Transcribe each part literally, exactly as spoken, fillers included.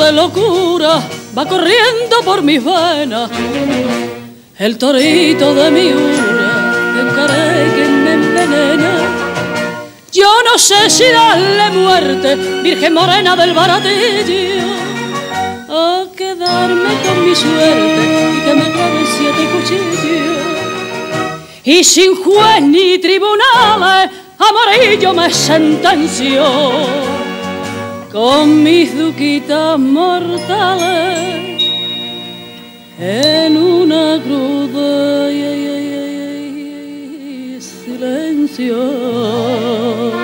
de locura va corriendo por mis venas. El torito de mi ura de un carey que me envenena. Yo no sé si darle muerte, Virgen Morena del Baratillo, o quedarme con mi suerte y que me claven siete cuchillos. Y sin juez ni tribunales, Amarillo me sentenció con mis duquitas mortales en una cruda y, y, y, y, silencio.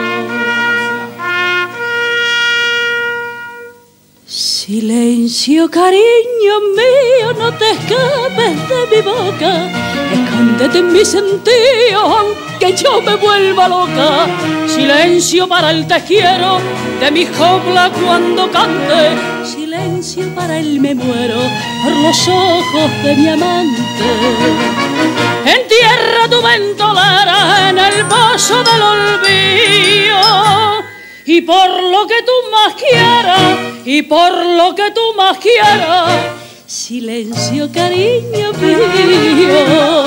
Silencio, cariño mío, no te escapes de mi boca. Escóndete en mi sentido, aunque yo me vuelva loca. Silencio para el te quiero de mi copla cuando cante. Silencio para el me muero por los ojos de mi amante. Entierra tu ventolera en el pozo del olvido. Y por lo que tú más quieras, y por lo que tú más quieras, silencio, cariño mío.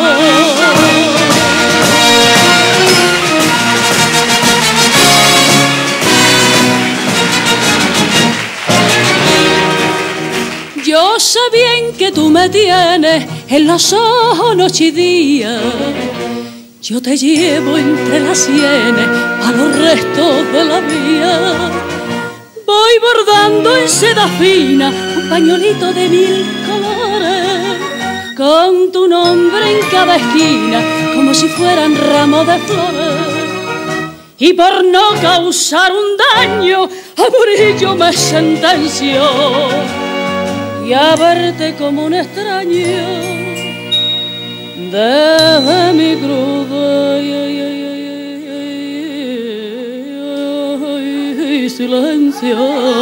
Yo sé bien que tú me tienes en los ojos noche y día. Yo te llevo entre las sienes a los restos de la vía. Voy bordando en seda fina un pañuelito de mil colores, con tu nombre en cada esquina, como si fueran ramos de flores. Y por no causar un daño, Amarillo me sentenció y a verte como un extraño desde mi cruda y, y, y, y, y silencio.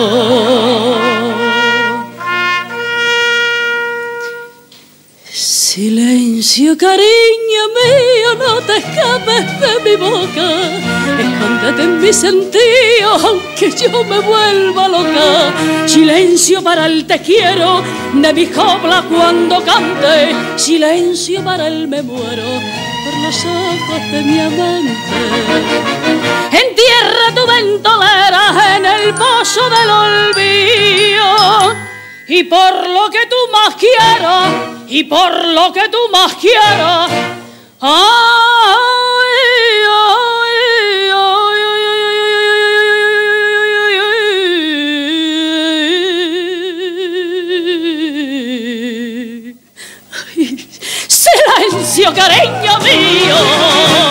Silencio, cariño mío, no te escapes de mi boca. Escóndete en mi sentido, aunque yo me vuelva loca. Silencio para el te quiero de mi copla cuando cante. Silencio para el me muero por los ojos de mi amante. Entierra tu ventolera en el pozo del olvido. Y por lo que tú más quieras, y por lo que tú más quieras, ay, ay, ay, ay, ay, ay, silencio, cariño mío.